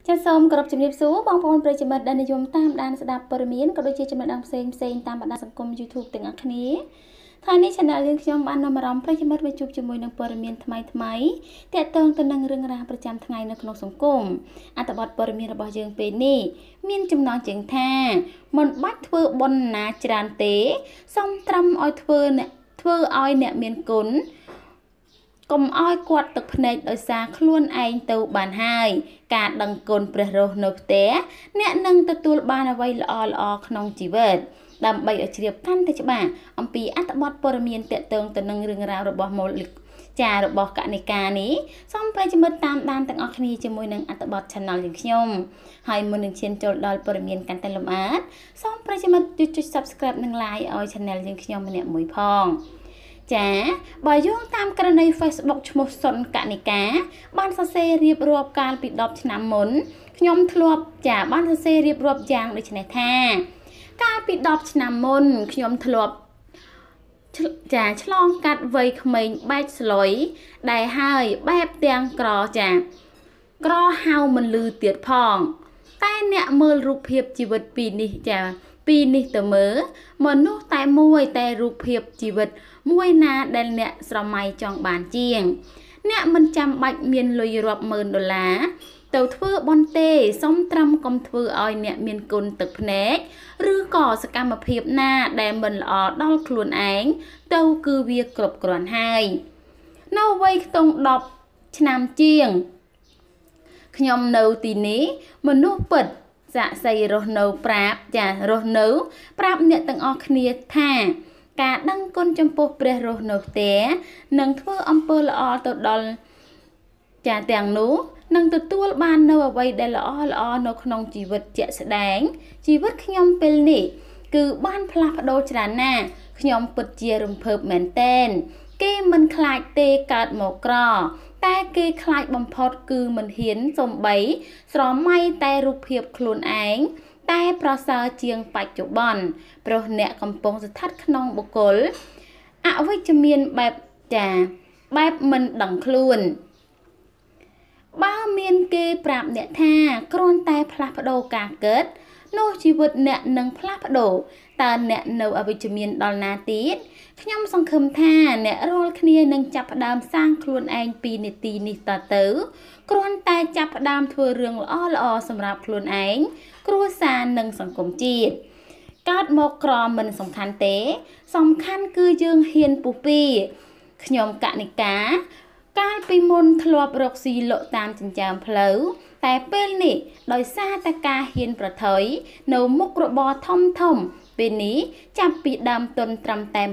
ចាសសូមគោរពជំរាបសួរបងប្អូនប្រិយមិត្តដែលនិយមតាមដានស្ដាប់ព័ត៌មានក៏ដូចជាចំណេះដឹងផ្សេងតាមបណ្ដាញសង្គម YouTube ទាំងអស់គ្នាថ្ងៃនេះ Channel យើងខ្ញុំបាននាំអារម្មណ៍ប្រិយមិត្តមកជួបជាមួយនឹងព័ត៌មានថ្មីទាក់ទងទៅនឹងរឿងរ៉ាវប្រចាំថ្ងៃនៅក្នុងសង្គមអត្ថបទព័ត៌មានរបស់យើងពេលនេះមានចំណងជើងថាមិនបាច់ធ្វើបុណ្យណាច្រើនទេសូមត្រឹមឲ្យធ្វើឲ្យអ្នកមានគុណកុំឲ្យគាត់ទឹកភ្នែកដោយសារខ្លួនឯងទៅបានហើយការដឹងគុណព្រះរស់នៅផ្ទះអ្នកនឹងទទួលបានអ្វីល្អក្នុងជីវិតដើម្បីឲ្យជ្រាបកាន់តែច្បាស់អំពីអត្ថបទព័ត៌មានទាក់ទងទៅនឹងរឿងរ៉ាវរបស់មូលចាររបស់កណិកានេះសូមប្រិយមិត្តតាមដានទាំងអស់គ្នាជាមួយនឹងអត្ថបទ Channel យើងខ្ញុំហើយមុននឹងឈានចូលដល់ព័ត៌មានកាន់តែលម្អិតសូមប្រិយមិត្តចុច Subscribe និង Like ឲ្យ Channel យើងខ្ញុំម្នាក់មួយផងចាបើយោងតាមករណី Facebook ឈ្មោះសុនកណិកាបានសរសេររៀបរាប់កាលពី10ឆ្នាំមុនខ្ញុំធ្លាប់បានសរសេររៀបរាប់យ៉ាងដូចនេះថាកាលពី10ឆ្នាំមុនខ្ញុំធ្លាប់ឆ្លងកាត់វ័យក្មេងបែកស្លុយដែលហើយបែបទាំងក្រក្រហៅមិនលឺទៀតផងតែអ្នកមើលរូបភាពជីវិតពីនេះទៅមើលមនុស្សតែមួយតែរូបភាពជីវិតមួយណាដែលអ្នកស្រមៃចង់បានជាងអ្នកមិនចាំបាច់មានលុយរាប់ម៉ឺនដុល្លារទៅធ្វើបន់ទេសុំត្រឹមកុំធ្វើឲ្យអ្នកមានគុណទឹកភ្នែកឬក៏សកម្មភាពណាដែលមិនល្អដល់ខ្លួនឯងទៅគឺវាគ្រប់គ្រាន់ហើយនៅវ័យខ្ទង់10ឆ្នាំជាងខ្ញុំនៅទីនេះមនុស្សពិតសាក់សីរស់នៅប្រាប់អ្នកទាំងអស់គ្នាថាការដឹងគុណចំពោះព្រះរស់នៅផ្ទះនិងធ្វើអំពើល្អទៅដល់ទាំងនោះនឹងទទួលបាននៅអ្វីដែលល្អនៅក្នុងជីវិតជាក់ស្ដែងជីវិតខ្ញុំពេលនេះគឺបានផ្លាស់ប្ដូរច្រើនណាស់ខ្ញុំពិតជារំភើបមែនទែនគេមិនខ្លាចទេកើតមកក្រតែគេខ្លាចបំផុតគឺមិនហ៊ានសំបីស្រមៃតែរូបភាពខ្លួនឯងតែប្រសើរជាងបច្ចុប្បន្នព្រោះអ្នកកំពុងស្ថិតក្នុងបុគ្គលអវិជ្ជមានបែបមិនដឹងខ្លួនបើមានគេប្រាប់អ្នកថាគ្រាន់តែផ្លាស់ប្ដូរការគិតនោះជីវិតអ្នកនឹងផ្លាស់ប្ដូរតើអ្នកនៅអវិជ្ជមានដល់ណាទៀតខ្ញុំសង្ឃឹមថាអ្នករាល់គ្នានឹងចាប់ផ្ដើមសាងខ្លួនឯងពីនីតិនេះតទៅគ្រាន់តែចាប់ផ្ដើមធ្វើរឿងល្អសម្រាប់ខ្លួនឯងគ្រួសារនិងសង្គមជាតិកើតមកក្រមិនសំខាន់ទេសំខាន់គឺយើងហ៊ានពុះពីខ្ញុំកណិកាកាលពីមុនធ្លាប់រកស៊ីលក់តាមចិញ្ចើមផ្លូវតែពេលនេះដោយសារតែការហ៊ានប្រថុយនៅមុខរបរធំពេលនេះចាប់ពីដើមទុនត្រឹមតែ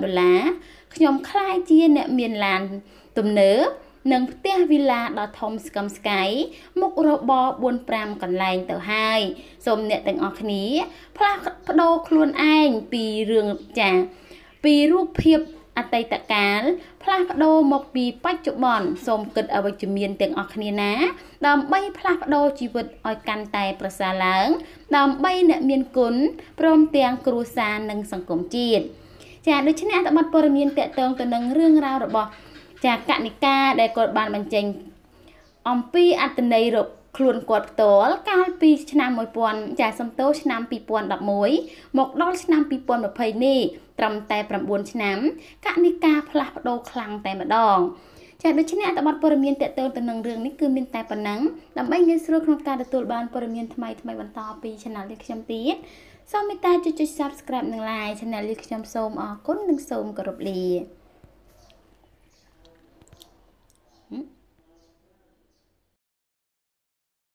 $1000ខ្ញុំខ្លាចជាអ្នកមានឡានទំនើបនិងផ្ទះវីឡាដ៏ធំស្កឹមស្កៃមុខរបរ 4-5 កន្លែងទៅហើយសូមអ្នកទាំងអស់គ្នាផ្លាស់ប្ដូរខ្លួនឯងពីរូបភាពអតីតកាលផ្លាស់ប្ដូរមកពីបច្ចុប្បន្នសូមគិតអវិជ្ជមានទាំងអស់គ្នាណាដើម្បីផ្លាស់ប្ដូរជីវិតឲ្យកាន់តែប្រសើរឡើងដើម្បីអ្នកមានគុណព្រមទាំងគ្រួសារនិងសង្គមជាតិដូច្នេះអត្ថបទព័ត៌មានទាក់ទងទៅនឹងរឿងរ៉ាវរបស់កណិកាដែលគាត់បានបញ្ចេញអំពីអត្ថន័យរកខ្លួនគាត់ផ្ទាល់កាលពីឆ្នាំឆ្នាំ2011មកដល់ឆ្នាំ2020នេះត្រឹមតែ9ឆ្នាំកណិកាផ្លាស់ប្ដូរខ្លាំងតែម្ដងដូច្នេះអត្ថបទព័ត៌មានទាក់ទងទៅនឹងរឿងនេះគឺមានតែប៉ុណ្ណឹងដើម្បីងាយស្រួលក្នុងការទទួលបានព័ត៌មានថ្មីបន្តពី Channel នេះខ្ញុំទៀតសូមមេត្តាចុច Subscribe និង Like Channel នេះខ្ញុំសូមអរគុណនិងសូមគោរពលា